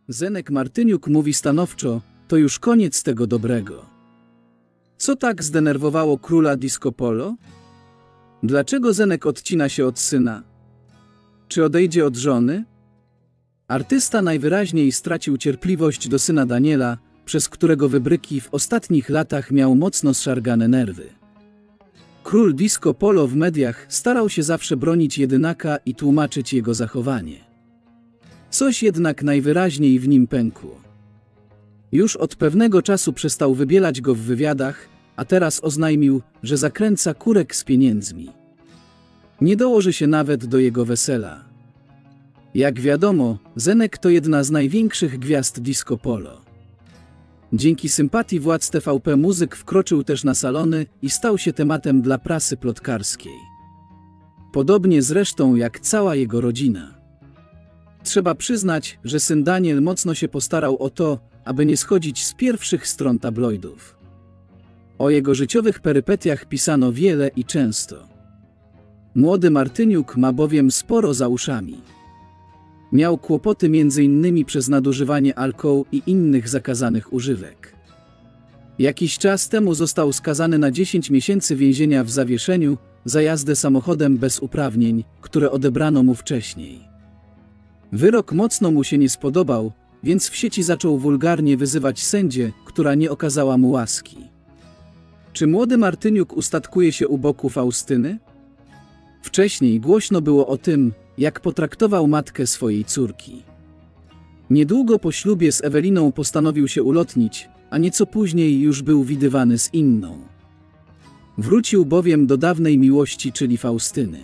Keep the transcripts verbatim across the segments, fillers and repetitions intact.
Zenek Martyniuk mówi stanowczo, to już koniec tego dobrego. Co tak zdenerwowało króla disco polo? Dlaczego Zenek odcina się od syna? Czy odejdzie od żony? Artysta najwyraźniej stracił cierpliwość do syna Daniela, przez którego wybryki w ostatnich latach miał mocno zszargane nerwy. Król disco polo w mediach starał się zawsze bronić jedynaka i tłumaczyć jego zachowanie. Coś jednak najwyraźniej w nim pękło. Już od pewnego czasu przestał wybielać go w wywiadach, a teraz oznajmił, że zakręca kurek z pieniędzmi. Nie dołoży się nawet do jego wesela. Jak wiadomo, Zenek to jedna z największych gwiazd disco polo. Dzięki sympatii władz T V P muzyk wkroczył też na salony i stał się tematem dla prasy plotkarskiej. Podobnie zresztą jak cała jego rodzina. Trzeba przyznać, że syn Daniel mocno się postarał o to, aby nie schodzić z pierwszych stron tabloidów. O jego życiowych perypetiach pisano wiele i często. Młody Martyniuk ma bowiem sporo za uszami. Miał kłopoty między innymi przez nadużywanie alkoholu i innych zakazanych używek. Jakiś czas temu został skazany na dziesięć miesięcy więzienia w zawieszeniu za jazdę samochodem bez uprawnień, które odebrano mu wcześniej. Wyrok mocno mu się nie spodobał, więc w sieci zaczął wulgarnie wyzywać sędzię, która nie okazała mu łaski. Czy młody Martyniuk ustatkuje się u boku Faustyny? Wcześniej głośno było o tym, jak potraktował matkę swojej córki. Niedługo po ślubie z Eweliną postanowił się ulotnić, a nieco później już był widywany z inną. Wrócił bowiem do dawnej miłości, czyli Faustyny.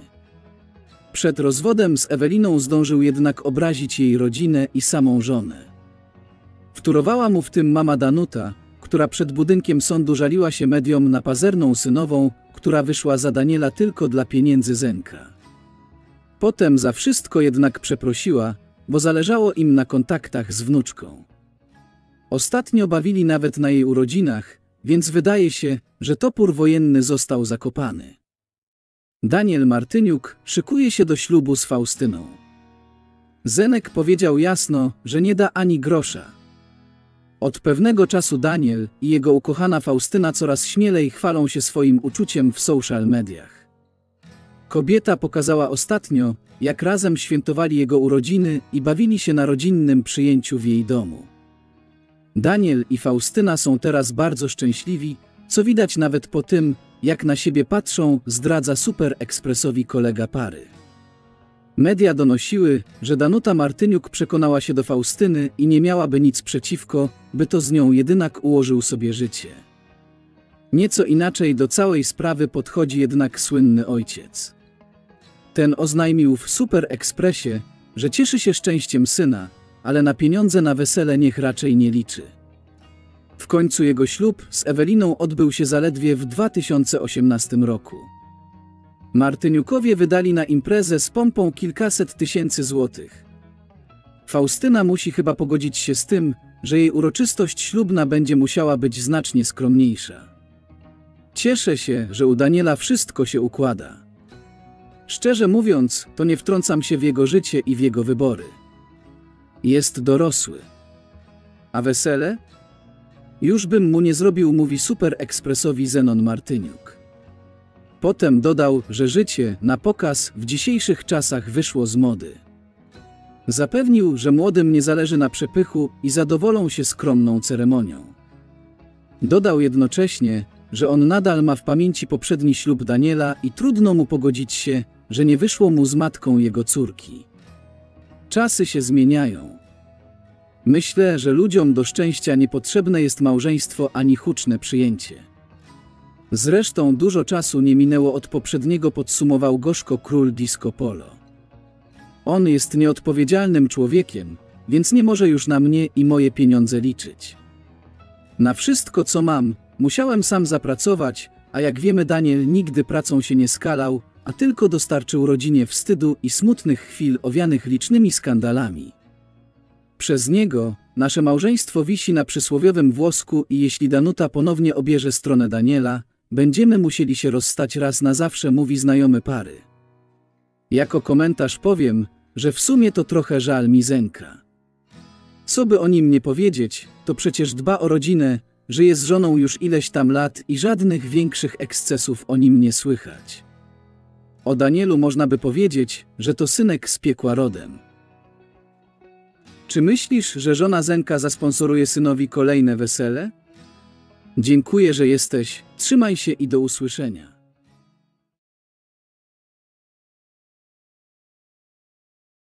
Przed rozwodem z Eweliną zdążył jednak obrazić jej rodzinę i samą żonę. Wtórowała mu w tym mama Danuta, która przed budynkiem sądu żaliła się mediom na pazerną synową, która wyszła za Daniela tylko dla pieniędzy Zenka. Potem za wszystko jednak przeprosiła, bo zależało im na kontaktach z wnuczką. Ostatnio bawili nawet na jej urodzinach, więc wydaje się, że topór wojenny został zakopany. Daniel Martyniuk szykuje się do ślubu z Faustyną. Zenek powiedział jasno, że nie da ani grosza. Od pewnego czasu Daniel i jego ukochana Faustyna coraz śmielej chwalą się swoim uczuciem w social mediach. Kobieta pokazała ostatnio, jak razem świętowali jego urodziny i bawili się na rodzinnym przyjęciu w jej domu. Daniel i Faustyna są teraz bardzo szczęśliwi, co widać nawet po tym, jak na siebie patrzą, zdradza Super Expressowi kolega pary. Media donosiły, że Danuta Martyniuk przekonała się do Faustyny i nie miałaby nic przeciwko, by to z nią jedynak ułożył sobie życie. Nieco inaczej do całej sprawy podchodzi jednak słynny ojciec. Ten oznajmił w Super Expressie, że cieszy się szczęściem syna, ale na pieniądze na wesele niech raczej nie liczy. W końcu jego ślub z Eweliną odbył się zaledwie w dwa tysiące osiemnastym roku. Martyniukowie wydali na imprezę z pompą kilkaset tysięcy złotych. Faustyna musi chyba pogodzić się z tym, że jej uroczystość ślubna będzie musiała być znacznie skromniejsza. Cieszę się, że u Daniela wszystko się układa. Szczerze mówiąc, to nie wtrącam się w jego życie i w jego wybory. Jest dorosły. A wesele? Już bym mu nie zrobił, mówi Super Expressowi Zenon Martyniuk. Potem dodał, że życie na pokaz w dzisiejszych czasach wyszło z mody. Zapewnił, że młodym nie zależy na przepychu i zadowolą się skromną ceremonią. Dodał jednocześnie, że on nadal ma w pamięci poprzedni ślub Daniela i trudno mu pogodzić się, że nie wyszło mu z matką jego córki. Czasy się zmieniają. Myślę, że ludziom do szczęścia niepotrzebne jest małżeństwo ani huczne przyjęcie. Zresztą dużo czasu nie minęło od poprzedniego, podsumował gorzko król disco polo. On jest nieodpowiedzialnym człowiekiem, więc nie może już na mnie i moje pieniądze liczyć. Na wszystko, co mam, musiałem sam zapracować, a jak wiemy, Daniel nigdy pracą się nie skalał, a tylko dostarczył rodzinie wstydu i smutnych chwil owianych licznymi skandalami. Przez niego nasze małżeństwo wisi na przysłowiowym włosku i jeśli Danuta ponownie obierze stronę Daniela, będziemy musieli się rozstać raz na zawsze, mówi znajomy pary. Jako komentarz powiem, że w sumie to trochę żal mi Zenka. Co by o nim nie powiedzieć, to przecież dba o rodzinę, żyje z żoną już ileś tam lat i żadnych większych ekscesów o nim nie słychać. O Danielu można by powiedzieć, że to synek z piekła rodem. Czy myślisz, że żona Zenka zasponsoruje synowi kolejne wesele? Dziękuję, że jesteś, trzymaj się i do usłyszenia.